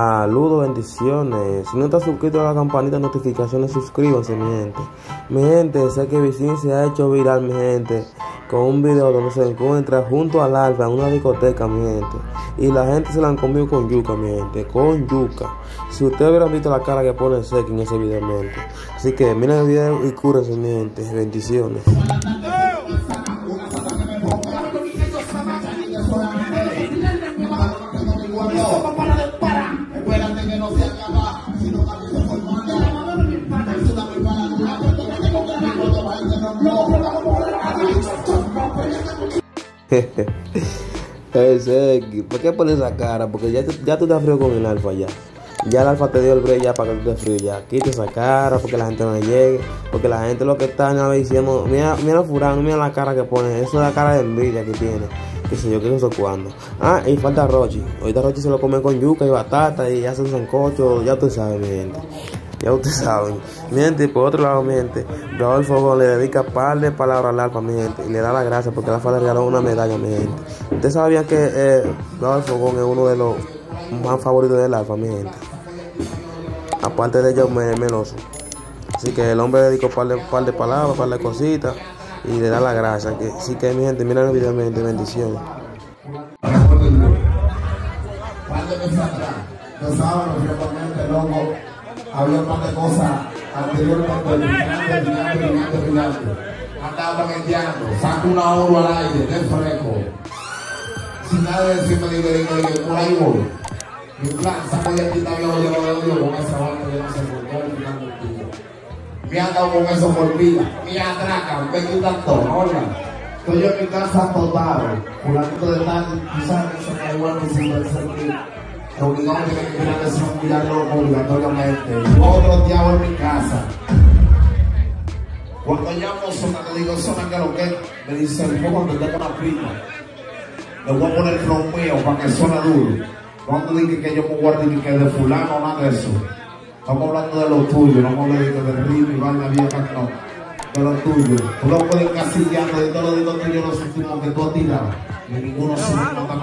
Saludos, bendiciones. Si no estás suscrito a la campanita de notificaciones, suscríbanse, mi gente. Mi gente, sé que Wisin se ha hecho viral, mi gente, con un video donde se encuentra junto al Alfa en una discoteca, mi gente. Y la gente se la han comido con yuca, mi gente, con yuca. Si ustedes hubieran visto la cara que pone Seki en ese video, mi gente. Así que miren el video y cúrense, mi gente. Bendiciones. Seki, ¿por qué pones esa cara? Porque ya tú estás frío con el Alfa ya. Ya el Alfa te dio el break ya para que tú estés frío ya. Quita esa cara porque la gente no llegue. Porque la gente lo que está diciendo, mira Furano, mira la cara que pone. Esa es la cara de envidia que tiene. Qué sé yo, qué sé cuándo. Y falta Rochi. Ahorita Rochi se lo come con yuca y batata y hace un sancocho. Ya tú sabes, mi gente. Ya ustedes saben. Mi gente, por otro lado, mi gente, Rodolfo Fogón le dedica par de palabras al Alfa, mi gente, y le da las gracias porque el Alfa le regaló una medalla, mi gente. Ustedes sabían que Rodolfo Fogón es uno de los más favoritos del Alfa, mi gente. Aparte de ellos, Meloso. Así que el hombre dedicó par de palabras, par de cositas, y le da las gracias. Así que, mi gente, miren el video, mi gente, bendiciones. Había un par de cosas anteriormente, andaban enviando, saco una oro al aire, de fresco, sin nada de decirme, digo, por ahí voy. Mi plan, saco de aquí también lo llevo de Dios, con esa banda yo no sé por qué, al final del día. Me han dado con eso por vida, me atracan, me quitan todo, oigan. Estoy yo en mi casa total, fulanito de tal, quizás eso me da igual que si me sentir. Obligado tiene que tener que ser un cuidarlo obligatoriamente. Otro diablo en mi casa. Cuando llamo Zona, le digo, Zona, ¿qué es lo que? Me dice, el poco donde tengo una prima. Le voy a poner el flow mío para que suene duro. Cuando dije que yo me guarde y que de fulano, nada de eso. Estamos hablando de lo tuyo, no me hablando de ritmo y vaina vieja, no. De lo tuyo. Tú lo puedes encasillando de todos los discos tuyos los últimos que tú has tirado. Y ninguno se me nota